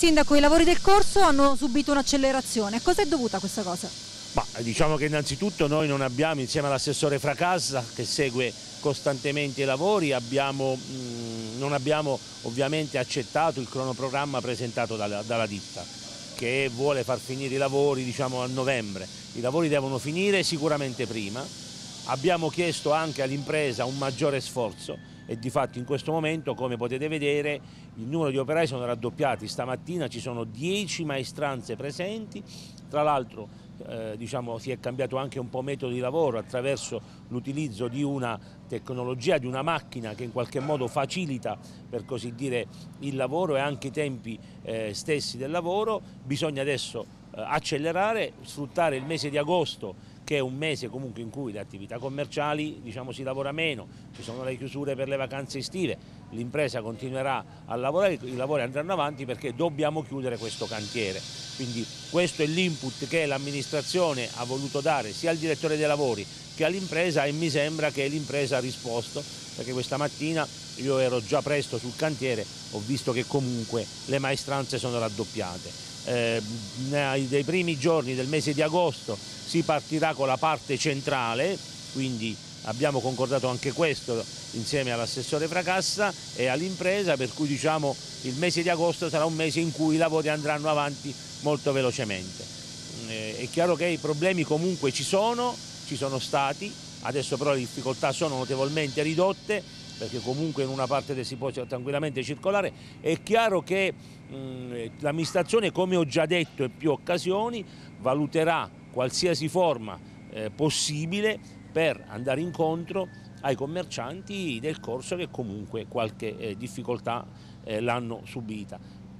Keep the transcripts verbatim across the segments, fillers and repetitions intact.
Sindaco, i lavori del corso hanno subito un'accelerazione. A cosa è dovuta questa cosa? Ma diciamo che innanzitutto noi non abbiamo, insieme all'assessore Fracassa che segue costantemente i lavori, abbiamo, mh, non abbiamo ovviamente accettato il cronoprogramma presentato dalla, dalla ditta, che vuole far finire i lavori diciamo a novembre. I lavori devono finire sicuramente prima. Abbiamo chiesto anche all'impresa un maggiore sforzo e difatti in questo momento, come potete vedere, il numero di operai sono raddoppiati. Stamattina ci sono dieci maestranze presenti, tra l'altro eh, diciamo, si è cambiato anche un po' metodo di lavoro attraverso l'utilizzo di una tecnologia, di una macchina che in qualche modo facilita per così dire il lavoro e anche i tempi eh, stessi del lavoro. Bisogna adesso eh, accelerare, sfruttare il mese di agosto, che è un mese comunque in cui le attività commerciali diciamo, si lavora meno, ci sono le chiusure per le vacanze estive, l'impresa continuerà a lavorare, i lavori andranno avanti perché dobbiamo chiudere questo cantiere. Quindi questo è l'input che l'amministrazione ha voluto dare sia al direttore dei lavori che all'impresa e mi sembra che l'impresa ha risposto, perché questa mattina io ero già presto sul cantiere, ho visto che comunque le maestranze sono raddoppiate. Eh, dai primi giorni del mese di agosto si partirà con la parte centrale, quindi abbiamo concordato anche questo insieme all'assessore Fracassa e all'impresa, per cui diciamo il mese di agosto sarà un mese in cui i lavori andranno avanti molto velocemente. Eh, è chiaro che i problemi comunque ci sono, ci sono stati, adesso però le difficoltà sono notevolmente ridotte, perché comunque in una parte si può tranquillamente circolare. È chiaro che l'amministrazione, come ho già detto in più occasioni, valuterà qualsiasi forma eh, possibile per andare incontro ai commercianti del corso che comunque qualche eh, difficoltà eh, l'hanno subita.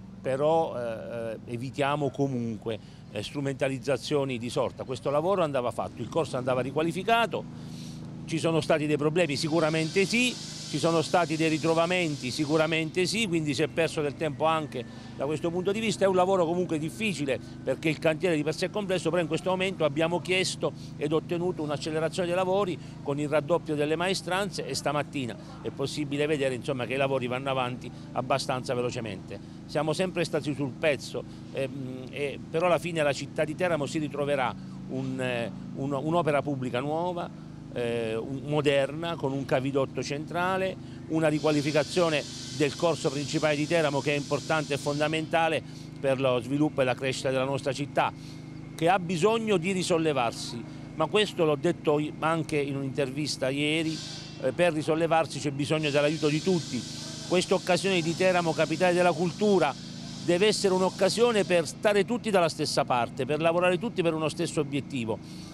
Però eh, evitiamo comunque eh, strumentalizzazioni di sorta. Questo lavoro andava fatto, il corso andava riqualificato, ci sono stati dei problemi sicuramente sì, ci sono stati dei ritrovamenti sicuramente sì, quindi si è perso del tempo anche da questo punto di vista. È un lavoro comunque difficile perché il cantiere di per sé è complesso, però in questo momento abbiamo chiesto ed ottenuto un'accelerazione dei lavori con il raddoppio delle maestranze e stamattina è possibile vedere insomma, che i lavori vanno avanti abbastanza velocemente. Siamo sempre stati sul pezzo, ehm, e però alla fine la città di Teramo si ritroverà un, eh, un, un'opera pubblica nuova, Eh, moderna, con un cavidotto centrale, una riqualificazione del corso principale di Teramo che è importante e fondamentale per lo sviluppo e la crescita della nostra città, che ha bisogno di risollevarsi, ma questo l'ho detto anche in un'intervista ieri, eh, per risollevarsi c'è bisogno dell'aiuto di tutti. Questa occasione di Teramo, capitale della cultura, deve essere un'occasione per stare tutti dalla stessa parte, per lavorare tutti per uno stesso obiettivo.